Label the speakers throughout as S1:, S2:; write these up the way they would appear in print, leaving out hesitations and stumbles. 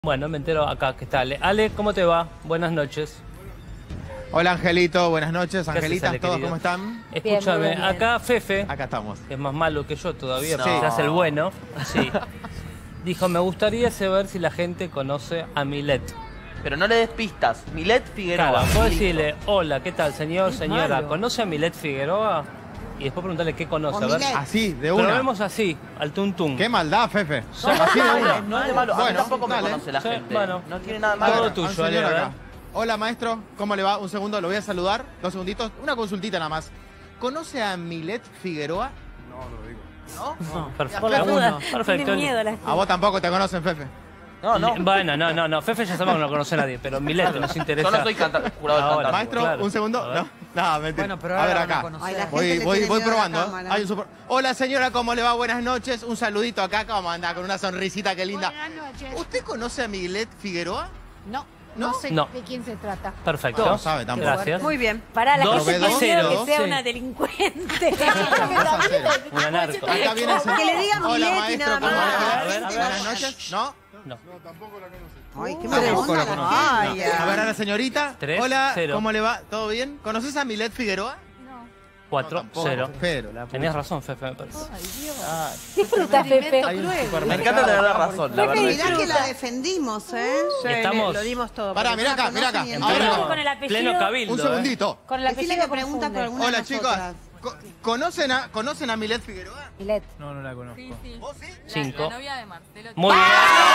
S1: Bueno, me entero acá que está Ale. Ale, ¿cómo te va? Buenas noches.
S2: Hola Angelito, buenas noches. Angelitas,
S1: Ale,
S2: ¿todos
S1: querido?
S2: cómo están?
S1: Escúchame,
S3: Bien, bien.
S1: acá Fefe,
S2: Acá estamos.
S1: que es más malo que yo todavía,
S2: No.
S1: pero se hace el bueno, sí. Dijo, me gustaría saber si la gente conoce a Milet.
S4: Pero no le des pistas. Milet Figueroa.
S1: Claro, puedo
S4: Listo.
S1: decirle, hola, ¿qué tal, señor, señora?
S3: malo.
S1: ¿Conoce a Milet Figueroa? Y después preguntarle qué conoce. A ver.
S2: Así, de una.
S1: Probemos así, al tuntún.
S2: Qué maldad, Fefe.
S1: Sí.
S2: Así de
S4: No,
S2: una.
S4: no es de malo. A mí
S2: Bueno,
S4: tampoco me
S2: dale.
S4: conoce la
S1: Sí,
S4: gente.
S1: bueno.
S4: No tiene nada de
S1: Todo
S4: malo.
S1: tuyo,
S2: un señor
S1: Ale, a ver.
S2: acá. Hola maestro, ¿cómo le va? Un segundo, lo voy a saludar. 2 segunditos. Una consultita nada más. ¿Conoce a Milet Figueroa?
S4: ¿No?
S1: Perfecto.
S3: Por la duda.
S1: Perfecto.
S3: Tiene miedo la gente.
S2: A vos tampoco te conocen, Fefe.
S4: No, no.
S1: Bueno, no. Fefe ya sabemos que no conoce a nadie, pero Milet nos interesa.
S4: Yo no soy jurado de
S1: Ahora.
S4: cantar.
S2: Maestro,
S1: claro.
S2: un segundo.
S1: A ver.
S2: No, mentira.
S5: Bueno, pero
S2: a ver
S5: ahora
S2: acá.
S5: van a conocer.
S3: Ay, la gente le
S2: Voy
S3: tiene miedo a la
S2: probando.
S3: cámara.
S2: Hay un Hola señora, ¿cómo le va? Buenas noches. Un saludito acá. ¿Cómo anda? Con una sonrisita, qué linda.
S6: Buenas noches.
S2: ¿Usted conoce a Milet Figueroa?
S6: No,
S2: ¿No?
S6: no sé
S1: No.
S6: de quién se trata.
S1: Perfecto.
S2: No sabe tampoco.
S1: Gracias.
S3: Muy bien. Para la
S1: Dos
S3: gente
S2: a
S3: tiene miedo
S2: cero.
S3: que sea
S1: Sí.
S3: una delincuente.
S2: 2 a 0.
S1: Una narco.
S2: Acá viene el señor.
S3: Que le digan
S2: Hola
S3: Milet y
S2: maestro,
S3: nada
S2: ¿cómo le
S3: más.
S2: va?
S1: A ver,
S2: Buenas noches. ¿No?
S1: No.
S3: Ay, qué
S2: Tampoco
S3: mala
S2: lo
S3: onda.
S2: conoce.
S3: Ay,
S2: A ver a la señorita.
S1: 3,
S2: Hola,
S1: 0.
S2: ¿cómo le va? ¿Todo bien? ¿Conoces a Milet Figueroa?
S6: No.
S1: 4,
S2: tampoco.
S1: 0.
S2: Pero la
S1: Tenías razón, Fefe, me parece.
S6: Ay, Dios.
S3: Disfruta, Pepe.
S2: Hay un
S4: Me
S2: supermercado.
S4: encanta tener la razón, la verdad.
S3: Mirá que la defendimos, ¿eh?
S1: Estamos
S5: Lo dimos todo.
S2: Pará,
S5: porque
S2: mira acá,
S5: no
S2: mira acá.
S5: conoce ni
S1: en
S5: el
S2: Ahora,
S1: pleno,
S3: con el apellido.
S1: pleno cabildo.
S2: un segundito.
S3: Con el
S6: Decile
S3: apellido
S6: que pregunta por
S3: confunde.
S6: alguna
S2: Hola
S6: de
S2: chicos.
S6: nosotras.
S2: ¿Conocen a Milet Figueroa?
S3: Milet.
S5: No, no la conozco.
S7: Sí, sí.
S2: ¿Vos sí?
S1: 5.
S7: La novia de Marcelo.
S1: Muy bien.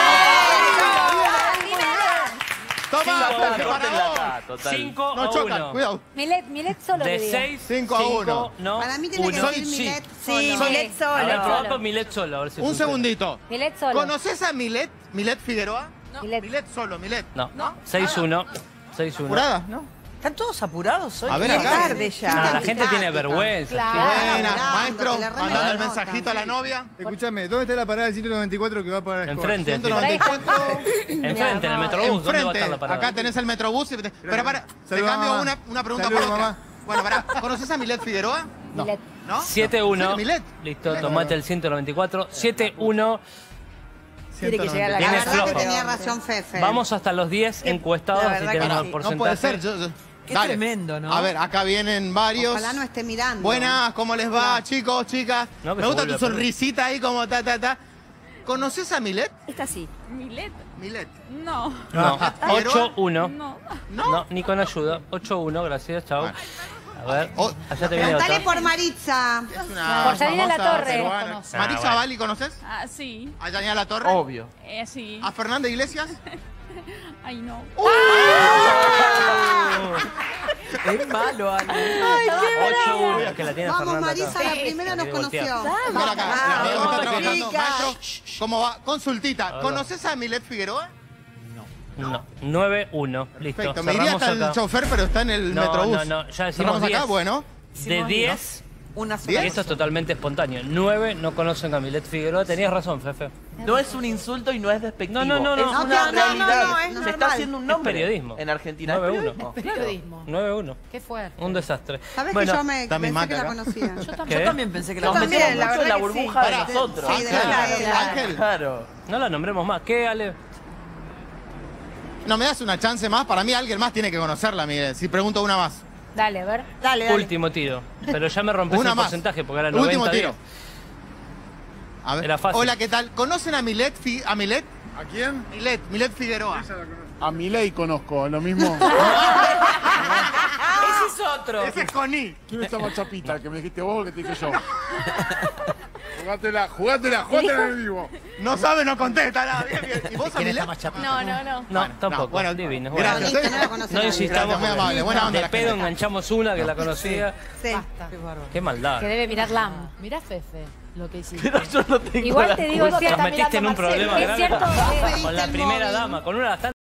S2: Toma, Fefe,
S4: Corten
S2: para
S4: la
S2: vos.
S4: acá, total.
S1: 5
S2: No
S1: a
S2: chocan,
S1: 1.
S2: cuidado.
S3: Milet solo
S1: De
S3: le digo.
S1: 6,
S2: 5 a 1.
S1: No,
S3: Para mí tiene que
S1: 1.
S3: decir Milet
S1: Sí,
S3: solo.
S1: Milet
S3: Sí.
S1: solo. A ver,
S3: Solo.
S1: probá con Milet solo, a ver si
S2: Un
S1: funciona.
S2: segundito.
S3: Milet solo.
S2: ¿Conoces a Milet? ¿Milet Figueroa?
S3: Milet.
S2: Milet solo, Milet.
S1: No, 6-1. 6-1.
S2: ¿Jurada? ¿No?
S5: ¿Están todos apurados hoy?
S2: A ver
S3: Es
S2: acá.
S3: tarde ya.
S1: No, la gente tiene vergüenza.
S6: Claro.
S2: Buena,
S3: Hablando,
S2: maestro.
S3: que le remeda
S2: Mandando
S3: la
S2: el
S3: nota.
S2: mensajito a la novia.
S8: Escúchame, ¿dónde está la parada del 194 que va para Escobar?
S1: Enfrente.
S2: 194.
S1: Enfrente, en el Metrobús. ¿Dónde va a
S2: Enfrente.
S1: estar la parada?
S2: Acá tenés el Metrobús. Pero para, te
S8: Saluda,
S2: cambio
S8: mamá.
S2: una pregunta
S8: Saluda,
S2: por otra.
S8: mamá.
S2: Bueno, pará. ¿Conoces a Milet Figueroa?
S3: Milet.
S2: ¿No?
S1: 7-1.
S2: Milet.
S1: Listo, tomate el 194. 7-1.
S3: Tiene que llegar a la
S1: Tiene
S3: La verdad que
S1: flojo.
S3: tenía razón Fefe.
S1: Vamos hasta los 10 encuestados,
S3: la
S1: así
S3: verdad
S1: tenemos
S3: que
S1: el
S3: sí.
S1: porcentaje.
S2: No puede ser.
S5: Qué
S2: Dale.
S5: tremendo, ¿no?
S2: A ver, acá vienen varios.
S3: Ojalá no esté mirando.
S2: Buenas, ¿cómo les va, chicos, chicas?
S1: No, que
S2: Me
S1: se
S2: gusta
S1: vuelve
S2: tu
S1: a perder.
S2: sonrisita ahí como ta. ¿Conoces a Milet?
S3: Esta sí.
S7: ¿Milet?
S2: Milet.
S7: No.
S1: No,
S2: ¿Figueroa?
S1: 8-1.
S7: No.
S1: No, ni con ayuda. 8-1, gracias, chao.
S2: Bueno.
S1: A ver,
S2: Oh.
S1: allá te viene
S3: Preguntale
S1: otra.
S3: por Maritza.
S2: Es una
S3: Por Janina
S2: famosa
S3: Latorre.
S2: peruana.
S6: Conozco.
S2: Marisa
S1: bueno.
S2: Bali, ¿conoces?
S7: Ah, sí.
S2: ¿A Janina Latorre?
S4: Obvio.
S7: Sí.
S2: ¿A Fernanda Iglesias?
S7: Ay, no.
S5: Es malo, Ale.
S1: 8-1, que la tiene
S3: Vamos,
S1: Fernanda
S3: Marisa,
S1: acá.
S3: la primera nos
S1: Quiere voltear.
S3: conoció.
S2: Mira acá, la amiga me está trabajando.
S3: chica.
S2: Maestro, ¿cómo va? Consultita.
S1: ver.
S2: ¿Conoces a Milet Figueroa?
S1: No, 9-1, listo.
S2: Perfecto. Me iría
S1: Cerramos
S2: hasta el
S1: acá.
S2: chofer, pero está en el
S1: No,
S2: Metrobús.
S1: no, ya decimos
S2: Cerramos acá,
S1: 10.
S2: bueno.
S1: De 10,
S5: Una
S1: y
S5: sola.
S1: esto es totalmente espontáneo. 9 no conocen a Milet Figueroa. Tenías razón, Fefe.
S4: No es un insulto y no es despectivo.
S1: No, no, no,
S4: Es
S1: no.
S4: una
S3: No,
S4: realidad.
S3: no, es
S4: Se
S3: normal.
S4: está haciendo un
S1: Es
S4: nombre.
S1: periodismo.
S4: En Argentina.
S1: 9-1.
S6: Periodismo.
S1: 9-1.
S6: Qué fuerte.
S1: Un desastre.
S3: ¿Sabes
S1: Bueno,
S3: que yo me
S2: está mi
S3: pensé
S2: mate
S3: que la
S2: acá.
S3: conocía?
S1: ¿qué?
S5: Yo también pensé que la
S4: Nos
S3: también,
S4: metemos
S3: la
S4: mucho en la
S3: verdad que sí.
S4: burbuja de
S2: Pará.
S4: nosotros.
S3: Sí, de
S1: claro.
S3: la
S2: Ángel,
S4: Claro.
S1: No la nombremos más. ¿Qué, Ale?
S2: ¿no me das una chance más? Para mí alguien más tiene que conocerla, Milet. Si pregunto una más.
S3: Dale, a ver. Dale.
S1: Último tiro. Pero ya me rompes
S2: Una
S1: el
S2: más.
S1: porcentaje porque era
S2: Último
S1: 90-10.
S2: tiro. A ver.
S1: Era fácil.
S2: Hola, ¿qué tal? ¿Conocen a Milet? ¿A Milet?
S8: ¿A quién?
S2: Milet Figueroa.
S8: A Milei conozco, lo mismo.
S5: Ese es otro.
S2: Ese es con I.
S8: ¿Quién es esa machapita que me dijiste vos o que te dije yo? Jugátela en vivo.
S2: No sabe, no contesta nada. Bien, bien. ¿Y vos a Milet?
S7: No, no, no.
S1: No, tampoco.
S2: bueno,
S1: divino.
S2: gracias.
S3: Listo, no la conoce
S1: No
S3: nadie.
S1: insistamos.
S2: Gracias, muy amable. Buena onda
S1: De
S2: la
S1: pedo
S2: gente.
S1: enganchamos una que la conocía.
S3: Sí.
S5: Qué bárbaro.
S1: Qué maldad.
S6: Que debe mirar LAM. Mirá, Fefe, lo que hiciste.
S4: Pero yo no tengo
S3: Igual
S4: la
S3: te digo,
S4: culpa.
S3: es
S1: Nos
S3: cierto,
S1: metiste en un problema
S3: es
S1: grande
S3: cierto que
S1: con la
S3: el
S1: primera
S3: móvil.
S1: dama, con una de las tantas